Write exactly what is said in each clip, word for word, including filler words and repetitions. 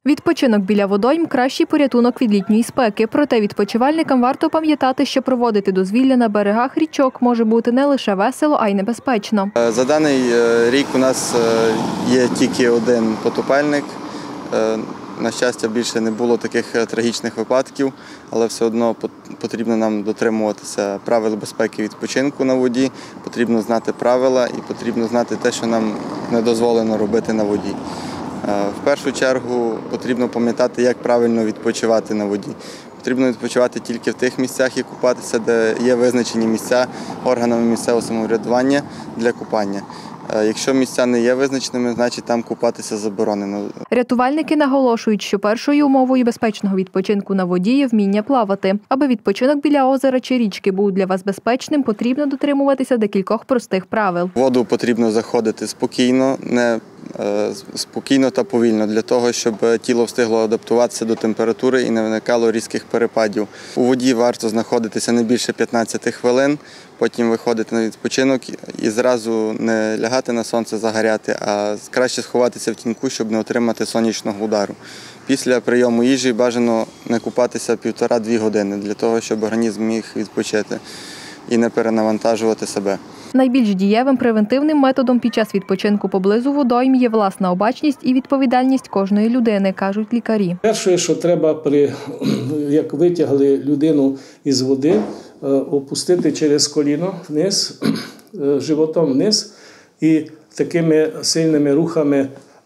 Відпочинок біля водойм – кращий порятунок від літньої спеки. Проте відпочивальникам варто пам'ятати, що проводити дозвілля на берегах річок може бути не лише весело, а й небезпечно. За даний рік у нас є тільки один потопельник. На щастя, більше не було таких трагічних випадків, але все одно потрібно нам дотримуватися правил безпеки відпочинку на воді, потрібно знати правила і потрібно знати те, що нам не дозволено робити на воді. В першу чергу потрібно пам'ятати, як правильно відпочивати на воді. Потрібно відпочивати тільки в тих місцях і купатися, де є визначені місця органами місцевого самоврядування для купання. Якщо місця не є визначеними, значить там купатися заборонено. Рятувальники наголошують, що першою умовою безпечного відпочинку на воді є вміння плавати. Аби відпочинок біля озера чи річки був для вас безпечним, потрібно дотримуватися декількох простих правил. В воду потрібно заходити спокійно, не спокійно та повільно, для того, щоб тіло встигло адаптуватися до температури і не виникало різких перепадів. У воді варто знаходитися не більше п'ятнадцяти хвилин, потім виходити на відпочинок і зразу не лягати на сонце, загоряти, а краще сховатися в тіньку, щоб не отримати сонячного удару. Після прийому їжі бажано не купатися півтора-дві години, для того, щоб організм міг відпочити і не перенавантажувати себе. Найбільш дієвим превентивним методом під час відпочинку поблизу водойм є власна обачність і відповідальність кожної людини, кажуть лікарі. Перше, що треба, при, як витягли людину із води, опустити через коліно вниз, животом вниз і такими сильними рухами,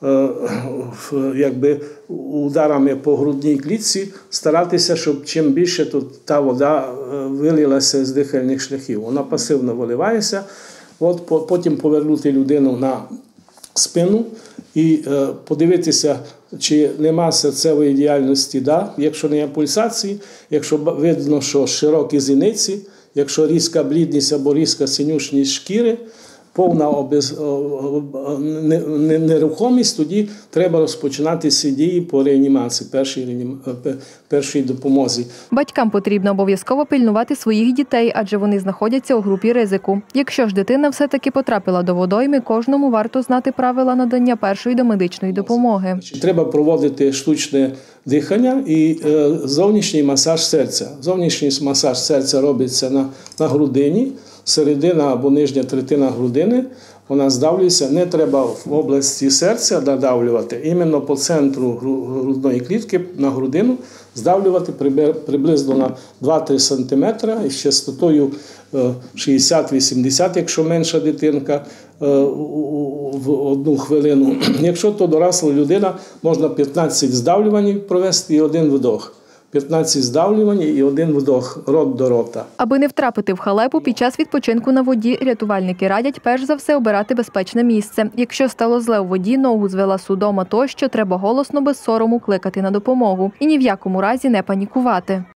якби ударами по грудній клітці старатися, щоб чим більше тут та вода вилилася з дихальних шляхів. Вона пасивно виливається, от потім повернути людину на спину і подивитися, чи нема серцевої діяльності, да? Якщо не є пульсації, якщо видно, що широкі зіниці, якщо різка блідність або різка синюшність шкіри, повна обез... нерухомість, тоді треба розпочинати всі дії по реанімації, першій, реанім... першій допомозі. Батькам потрібно обов'язково пильнувати своїх дітей, адже вони знаходяться у групі ризику. Якщо ж дитина все-таки потрапила до водойми, кожному варто знати правила надання першої домедичної допомоги. Треба проводити штучне дихання і зовнішній масаж серця. Зовнішній масаж серця робиться на, на грудині, середина або нижня третина грудини, вона здавлюється, не треба в області серця надавлювати, іменно по центру грудної клітки на грудину здавлювати приблизно на два-три сантиметри із частотою шістдесят-вісімдесят, якщо менша дитинка, в одну хвилину. Якщо то доросла людина, можна п'ятнадцять здавлювань провести і один вдох. п'ятнадцять здавлювань і один вдох рот до рота. Аби не втрапити в халепу під час відпочинку на воді, рятувальники радять перш за все обирати безпечне місце. Якщо стало зле у воді, ногу звела судома тощо, треба голосно без сорому кликати на допомогу. І ні в якому разі не панікувати.